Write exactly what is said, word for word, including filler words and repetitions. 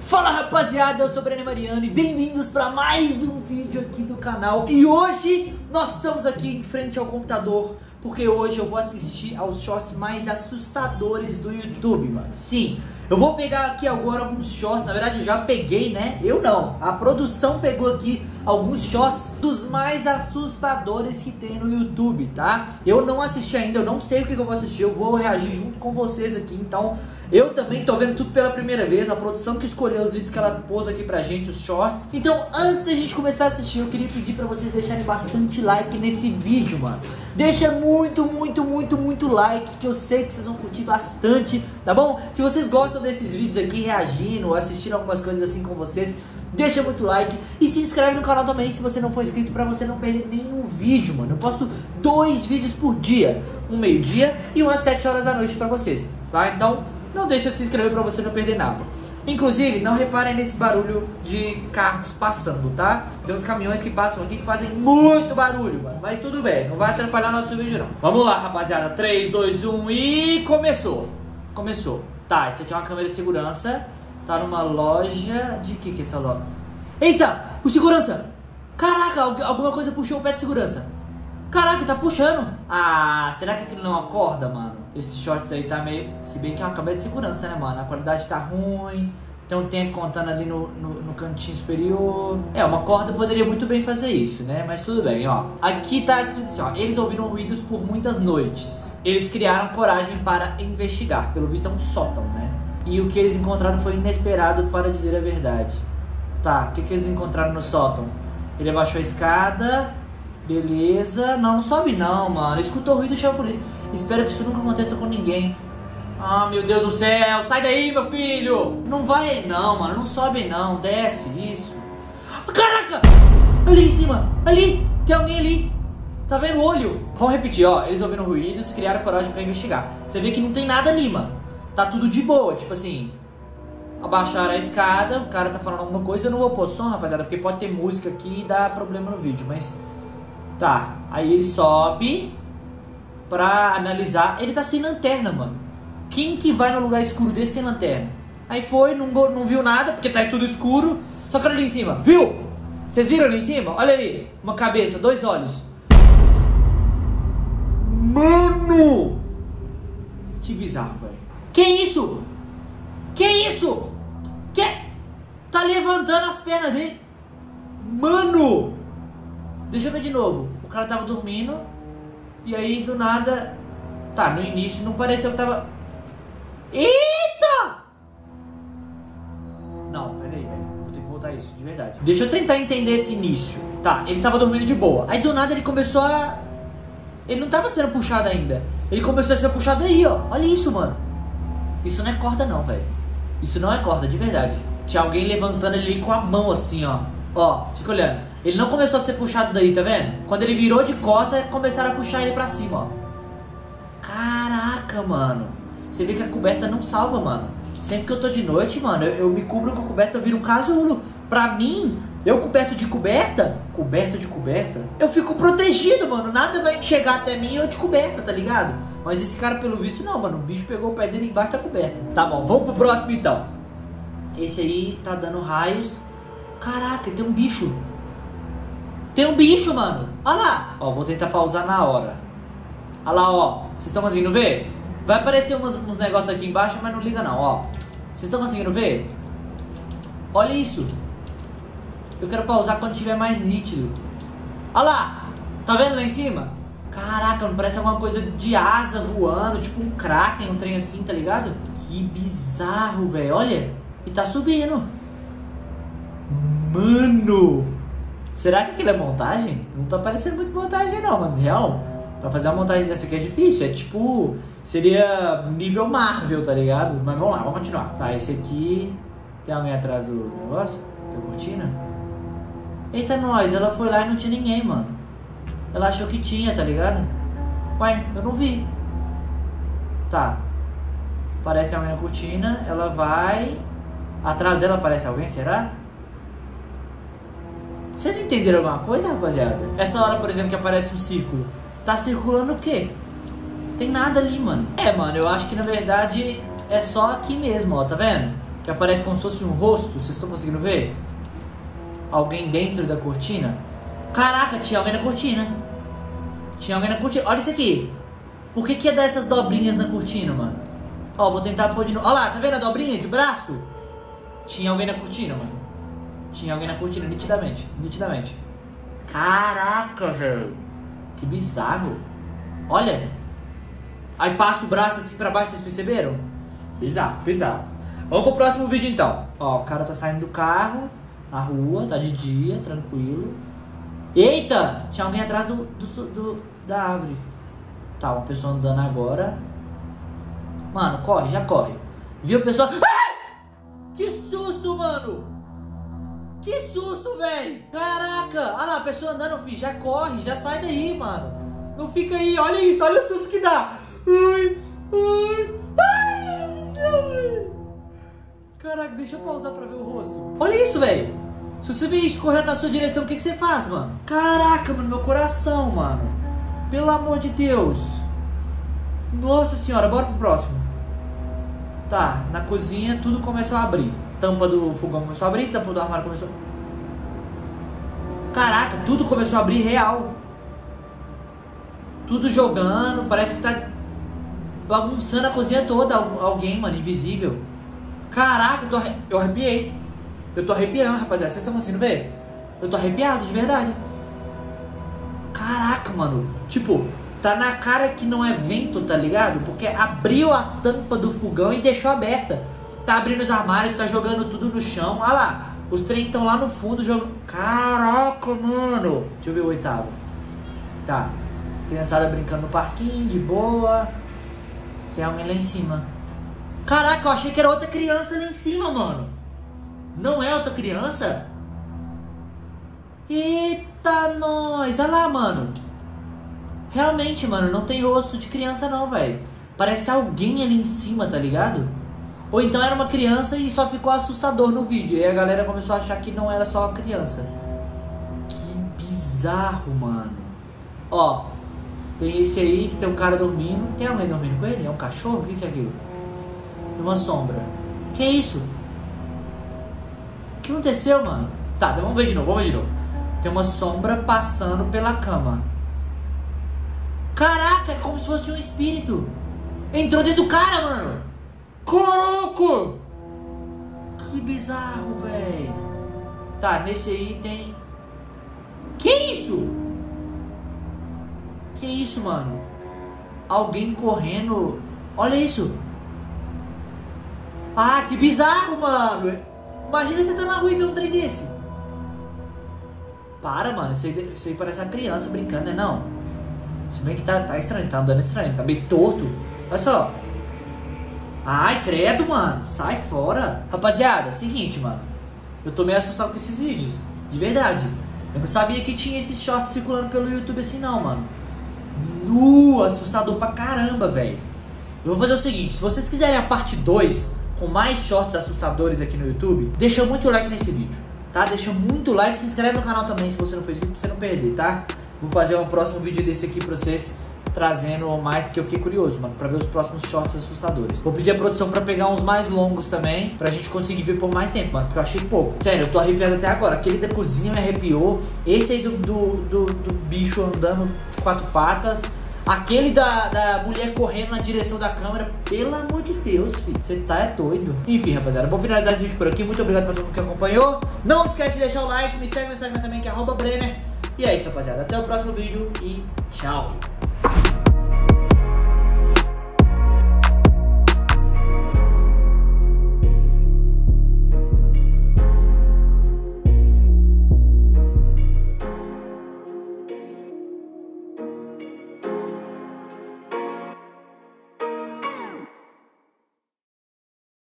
Fala rapaziada, eu sou o Breno Mariano e bem-vindos para mais um vídeo aqui do canal. E hoje nós estamos aqui em frente ao computador porque hoje eu vou assistir aos shorts mais assustadores do YouTube, mano. Sim, eu vou pegar aqui agora alguns shorts, na verdade eu já peguei, né? Eu não, a produção pegou aqui alguns shorts dos mais assustadores que tem no YouTube, tá? Eu não assisti ainda, eu não sei o que eu vou assistir, eu vou reagir junto com vocês aqui, então eu também tô vendo tudo pela primeira vez, a produção que escolheu os vídeos que ela pôs aqui pra gente, os shorts. Então, antes da gente começar a assistir, eu queria pedir pra vocês deixarem bastante like nesse vídeo, mano. Deixa muito, muito, muito, muito like, que eu sei que vocês vão curtir bastante, tá bom? Se vocês gostam desses vídeos aqui, reagindo, assistindo algumas coisas assim com vocês, deixa muito like e se inscreve no canal também se você não for inscrito, pra você não perder nenhum vídeo, mano. Eu posto dois vídeos por dia, um meio-dia e um às sete horas da noite pra vocês, tá? Então não deixa de se inscrever pra você não perder nada. Inclusive, não reparem nesse barulho de carros passando, tá? Tem uns caminhões que passam aqui que fazem muito barulho, mano. Mas tudo bem, não vai atrapalhar nosso vídeo não. Vamos lá, rapaziada, três, dois, um e começou. Começou. Tá, isso aqui é uma câmera de segurança. Tá numa loja... De que que é essa loja? Eita, o segurança! Caraca, alguma coisa puxou o pé de segurança. Caraca, tá puxando. Ah, será que aquilo não acorda, mano? Esses shorts aí tá meio... Se bem que é uma câmera de segurança, né, mano? A qualidade tá ruim. Tem um tempo contando ali no, no, no cantinho superior. É, uma corda poderia muito bem fazer isso, né? Mas tudo bem, ó. Aqui tá escrito assim, ó. Eles ouviram ruídos por muitas noites. Eles criaram coragem para investigar. Pelo visto é um sótão, né? E o que eles encontraram foi inesperado, para dizer a verdade. Tá, o que, que eles encontraram no sótão? Ele abaixou a escada... Beleza. Não, não sobe não, mano. Escutou o ruído, chama a polícia. Espero que isso nunca aconteça com ninguém. Ah, meu Deus do céu. Sai daí, meu filho. Não vai aí não, mano. Não sobe aí não. Desce, isso. Caraca! Ali em cima. Ali. Tem alguém ali. Tá vendo o olho? Vamos repetir, ó. Eles ouviram ruídos, criaram coragem pra investigar. Você vê que não tem nada ali, mano. Tá tudo de boa. Tipo assim... Abaixaram a escada. O cara tá falando alguma coisa. Eu não vou pôr som, rapaziada, porque pode ter música aqui e dá problema no vídeo. Mas... Tá, aí ele sobe pra analisar. Ele tá sem lanterna, mano. Quem que vai no lugar escuro desse sem lanterna? Aí foi, não, não viu nada, porque tá tudo escuro. Só que olha ali em cima, viu? Vocês viram ali em cima? Olha ali, uma cabeça, dois olhos. Mano! Que bizarro, velho. Que isso? Que isso? Que? Tá levantando as pernas dele. Mano! Deixa eu ver de novo. O cara tava dormindo. E aí do nada... Tá, no início não pareceu que tava... Eita! Não, peraí, velho. Vou ter que voltar isso, de verdade. Deixa eu tentar entender esse início. Tá, ele tava dormindo de boa. Aí do nada ele começou a... Ele não tava sendo puxado ainda. Ele começou a ser puxado aí, ó. Olha isso, mano. Isso não é corda não, velho. Isso não é corda, de verdade. Tinha alguém levantando ele com a mão assim, ó. Ó, fica olhando. Ele não começou a ser puxado daí, tá vendo? Quando ele virou de costas, começaram a puxar ele pra cima, ó. Caraca, mano. Você vê que a coberta não salva, mano. Sempre que eu tô de noite, mano, eu, eu me cubro com a coberta, eu viro um casulo. Pra mim, eu coberto de coberta, coberto de coberta, eu fico protegido, mano. Nada vai chegar até mim e eu de coberta, tá ligado? Mas esse cara, pelo visto, não, mano. O bicho pegou o pé dele embaixo da coberta. Tá bom, vamos pro próximo, então. Esse aí tá dando raios. Caraca, tem um bicho. Tem um bicho, mano. Olha lá. Ó, vou tentar pausar na hora. Olha lá, ó. Vocês estão conseguindo ver? Vai aparecer uns, uns negócios aqui embaixo, mas não liga não, ó. Vocês estão conseguindo ver? Olha isso. Eu quero pausar quando tiver mais nítido. Olha lá. Tá vendo lá em cima? Caraca, não parece alguma coisa de asa voando. Tipo um kraken, um trem assim, tá ligado? Que bizarro, velho. Olha. E tá subindo. Mano. Será que aquilo é montagem? Não tá parecendo muito montagem não, mano. Real, pra fazer uma montagem dessa aqui é difícil. É tipo, seria nível Marvel, tá ligado? Mas vamos lá, vamos continuar. Tá, esse aqui... Tem alguém atrás do negócio? Da cortina? Eita, nós, ela foi lá e não tinha ninguém, mano. Ela achou que tinha, tá ligado? Ué, eu não vi. Tá. Aparece alguém na cortina, ela vai... Atrás dela aparece alguém, será? Vocês entenderam alguma coisa, rapaziada? Essa hora, por exemplo, que aparece um círculo. Tá circulando o quê? Tem nada ali, mano. É, mano, eu acho que na verdade é só aqui mesmo, ó, tá vendo? Que que aparece como se fosse um rosto. Vocês estão conseguindo ver? Alguém dentro da cortina. Caraca, tinha alguém na cortina. Tinha alguém na cortina. Olha isso aqui. Por que que ia dar essas dobrinhas na cortina, mano? Ó, vou tentar pôr de novo. Olha lá, tá vendo a dobrinha de braço? Tinha alguém na cortina, mano. Tinha alguém na cortina, nitidamente. Nitidamente. Caraca, velho. Que bizarro. Olha. Aí passa o braço assim pra baixo, vocês perceberam? Bizarro, bizarro. Vamos pro próximo vídeo então. Ó, o cara tá saindo do carro, na rua, tá de dia, tranquilo. Eita! Tinha alguém atrás do, do, do, da árvore. Tá, uma pessoa andando agora. Mano, corre, já corre. Viu a pessoa? Ah! Que susto, mano! Que susto, velho! Caraca! Olha lá, a pessoa andando, filho. Já corre, já sai daí, mano. Não fica aí, olha isso, olha o susto que dá. Ai, ai, ai, meu Deus do céu, velho. Caraca, deixa eu pausar pra ver o rosto. Olha isso, velho. Se você vê isso correndo na sua direção, o que, que você faz, mano? Caraca, mano, meu coração, mano. Pelo amor de Deus. Nossa senhora, bora pro próximo. Tá, na cozinha tudo começou a abrir. Tampa do fogão começou a abrir, tampa do armário começou... Caraca, tudo começou a abrir real. Tudo jogando, parece que tá bagunçando a cozinha toda. Alguém, mano, invisível. Caraca, eu, tô arre... eu arrepiei. Eu tô arrepiando, rapaziada. Vocês estão conseguindo ver? Eu tô arrepiado, de verdade. Caraca, mano. Tipo, tá na cara que não é vento, tá ligado? Porque abriu a tampa do fogão e deixou aberta. Tá abrindo os armários, tá jogando tudo no chão. Olha lá, os trem estão lá no fundo jogando. Caraca, mano. Deixa eu ver o oitavo. Tá. Criançada brincando no parquinho, de boa. Tem alguém lá em cima. Caraca, eu achei que era outra criança lá em cima, mano. Não é outra criança? Eita, nós. Olha lá, mano. Realmente, mano, não tem rosto de criança não, velho. Parece alguém ali em cima, tá ligado? Ou então era uma criança e só ficou assustador no vídeo. E aí a galera começou a achar que não era só uma criança. Que bizarro, mano. Ó, tem esse aí que tem um cara dormindo. Tem alguém dormindo com ele? É um cachorro? O que que é aquilo? Tem uma sombra. Que é isso? O que aconteceu, mano? Tá, vamos ver de novo, vamos ver de novo. Tem uma sombra passando pela cama. Caraca, é como se fosse um espírito. Entrou dentro do cara, mano. Caraca! Que bizarro, velho. Tá, nesse aí tem... Que isso? Que isso, mano? Alguém correndo. Olha isso. Ah, que bizarro, mano. Imagina você tá na rua e ver um trem desse. Para, mano. Isso aí, isso aí parece uma criança brincando, né? Não. Se bem que tá, tá estranho, tá andando estranho. Tá meio torto. Olha só. Ai, credo, mano. Sai fora. Rapaziada, seguinte, mano. Eu tô meio assustado com esses vídeos. De verdade. Eu não sabia que tinha esses shorts circulando pelo YouTube assim, não, mano. Nu, assustador pra caramba, velho. Eu vou fazer o seguinte. Se vocês quiserem a parte dois com mais shorts assustadores aqui no YouTube, deixa muito like nesse vídeo, tá? Deixa muito like, se inscreve no canal também se você não fez isso, pra você não perder, tá? Vou fazer um próximo vídeo desse aqui pra vocês, trazendo mais, porque eu fiquei curioso, mano, pra ver os próximos shorts assustadores. Vou pedir a produção pra pegar uns mais longos também, pra gente conseguir ver por mais tempo, mano, porque eu achei pouco. Sério, eu tô arrepiado até agora. Aquele da cozinha me arrepiou. Esse aí do, do, do, do bicho andando de quatro patas. Aquele da, da mulher correndo na direção da câmera. Pelo amor de Deus, filho. Você tá é doido. Enfim, rapaziada, vou finalizar esse vídeo por aqui. Muito obrigado pra todo mundo que acompanhou. Não esquece de deixar o like. Me segue no Instagram também, que é arroba Brenner. E é isso, rapaziada. Até o próximo vídeo e tchau.